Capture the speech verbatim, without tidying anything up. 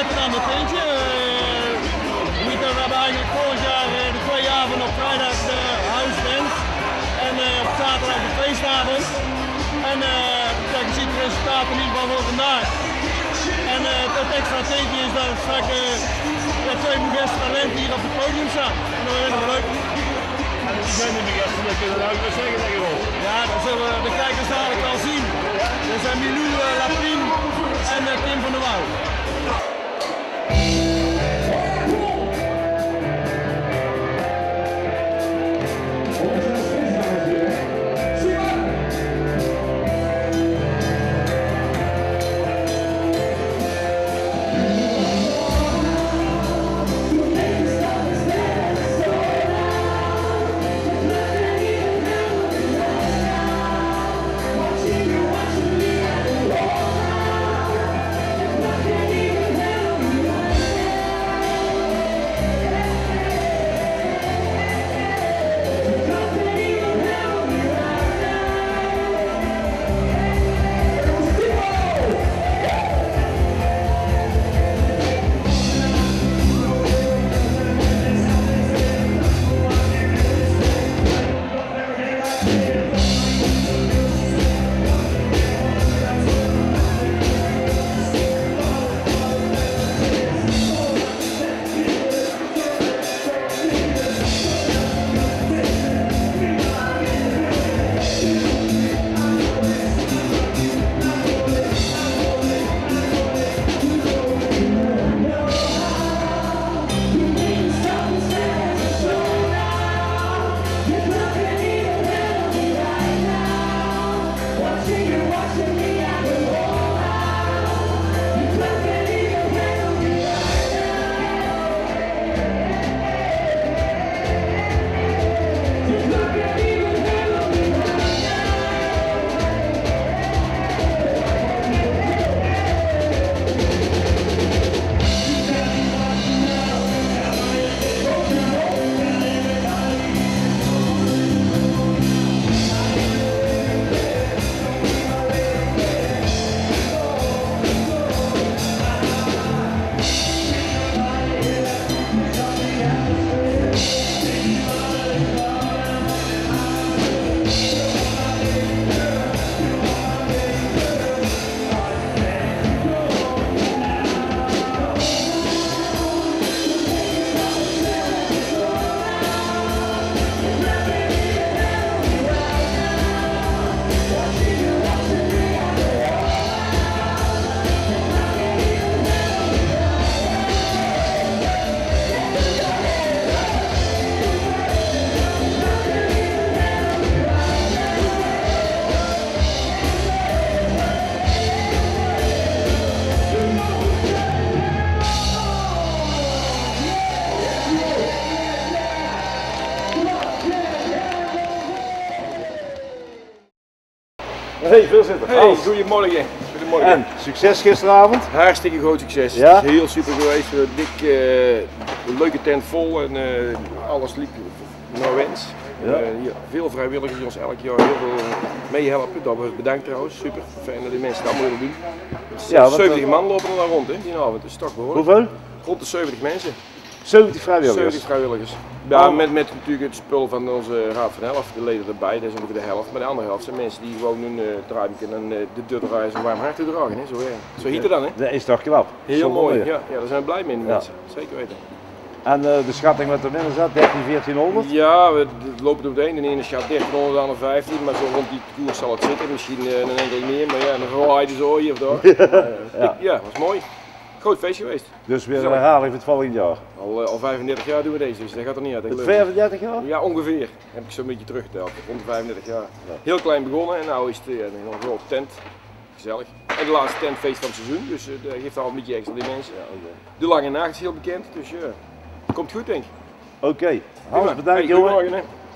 lekker aan het eentje. Uh, we hebben eigenlijk vorig jaar uh, de twee avonden op vrijdag de house dance en uh, op zaterdag de feestavond. En uh, kijk, je ziet het resultaat in ieder geval voor vandaag. En uh, het extra teken is dat straks uh, de twee beste talenten hier op het podium staan. En dat is wel leuk. En die zijn de gasten, dat kunnen we ook wel zeggen, denk ik wel. Ja, dat zullen de kijkers dadelijk al zien. Dat zijn Milou, uh, Lapine en uh, Kim van der Wouw. Hey, voorzitter. Hey, goedemorgen. Goedemorgen. En succes gisteravond? Hartstikke groot succes. Ja? Het is heel super geweest. Dik, uh, een leuke tent vol en uh, alles liep naar wens. Ja. Uh, hier, veel vrijwilligers die ons elk jaar heel veel meehelpen. Dat was bedankt trouwens. Super. Fijn dat die mensen dat allemaal willen doen. Ja, zeventig man lopen er daar rond hè, die avond. Dat is toch behoorlijk. Hoeveel? Rond de zeventig mensen. zeventig vrijwilligers? zeventig vrijwilligers. Ja, met, met natuurlijk het spul van onze Raad van Elf, de leden erbij, dat is ongeveer de helft. Maar de andere helft zijn mensen die gewoon hun uh, draaien en uh, de deur draaien een warm hart te dragen. Hè. Zo, ja. Zo hiet het dan. Hè. Dat is toch knap? Heel Zo mooi, mooi. ja, ja, daar zijn we blij mee, de ja. mensen. Zeker weten. En uh, de schatting wat er binnen zat, dertien, viertienhonderd? Ja, we lopen er meteen. De ene schat dertienhonderd, de andere vijftien, maar zo rond die koers zal het zitten. Misschien uh, een enkel meer, maar ja, een raaide zo hier of daar. Ja, uh, ja. ja, was mooi. Groot feest geweest. Dus weer een herhaling van het volgend jaar? Al, uh, al vijfendertig jaar doen we deze, dus dat gaat er niet uit. Het vijfendertig jaar? Ja, ongeveer. Heb ik zo'n beetje teruggeteld. Rond de vijfendertig jaar. Ja. Heel klein begonnen en nu is het uh, een grote tent. Gezellig. En de laatste tentfeest van het seizoen, dus uh, dat geeft al een beetje extra dimensie. Ja, okay. De Lange Nacht is heel bekend, dus ja, uh, komt goed denk ik. Oké, okay. Hans bedankt hey, jongen.